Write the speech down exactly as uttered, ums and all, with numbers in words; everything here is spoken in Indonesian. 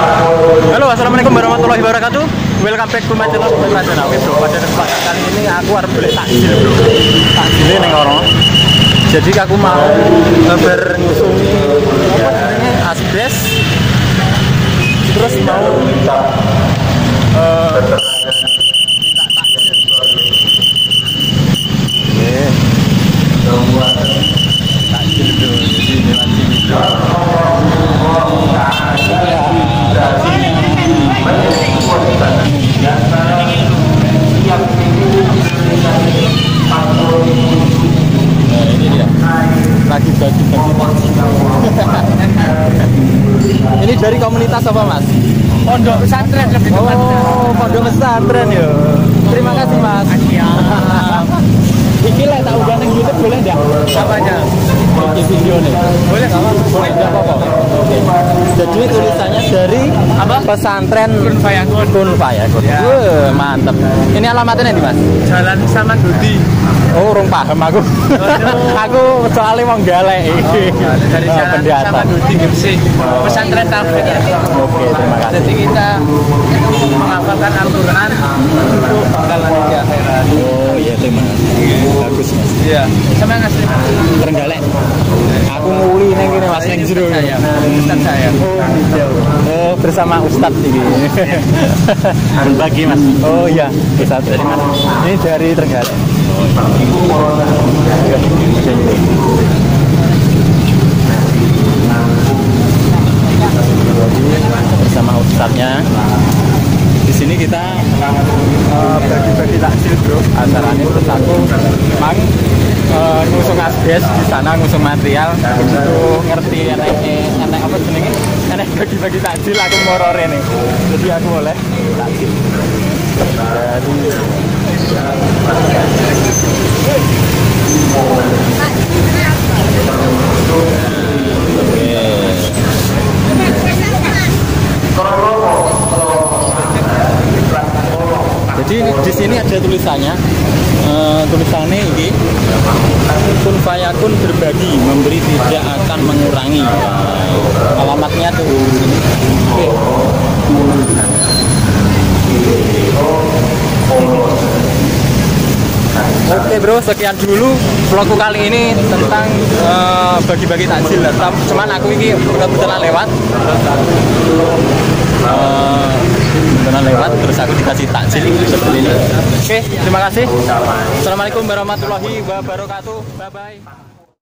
Halo, assalamualaikum warahmatullahi wabarakatuh. Welcome back to my channel. Oke bro, pada kesempatan kali ini aku harus beli takjil bro. Takjilnya neng orang. Jadi aku mau berngusungi ya, asbes. Terus mau uh, minta takjil. Oke. Takjil bro. Jadi lewat sini bro. Ini dia lagi bagi-bagi. Ini dari komunitas apa mas? Pondok pesantren lebih tepatnya. Oh, pondok pesantren ya. Terima kasih mas. Iki lah tak udah neng YouTube boleh enggak? Apanya? Iki video nih. Boleh nggak? Boleh enggak apa-apa. Oke. Jadi tulisannya dari apa? Pesantren Kun Fayakun. Kun Fayakun. Ya. Wah, mantep. Ini alamatnya nih mas? Jalan Samandudi. Oh, urung paham aku. Aku soalnya mau galek. Oh, dari oh, Jalan Samandudi Gresik. Pesantren Tauhid. Oke, terima kasih. Jadi kita menghafalkan Al-Quran untuk bakalan di akhirat. Oh iya, terima kasih. Bagus mas. Iya. Sama yang asli mas. Terenggalek. Aku nguli neng gini mas neng jero. Saya. Ustaz saya. Oh, bersama Ustadz ini. Berbagi mas. Oh iya, Ustadz dari mana? Ini dari Trenggalek. Bersama Ustadznya. Di sini kita bagi-bagi uh, takjil bro. Acaranya terus aku memang uh, ngusung asbes di sana, ngusung material untuk ngerti enek enek apa jenenge, enek bagi-bagi takjil aku morore nih. Jadi aku boleh takjil. Jadi di sini ada tulisannya, uh, tulisannya ini Kun Fayakun berbagi, memberi tidak akan mengurangi. Uh, alamatnya tuh di sini. Oke. Oke bro, sekian dulu vlogku kali ini tentang bagi-bagi uh, takjil. Cuman aku ini kebetulan lewat. Uh, Kebetulan lewat terus aku dikasih takjil seperti ini. Oke, terima kasih. Assalamualaikum warahmatullahi wabarakatuh. Bye bye.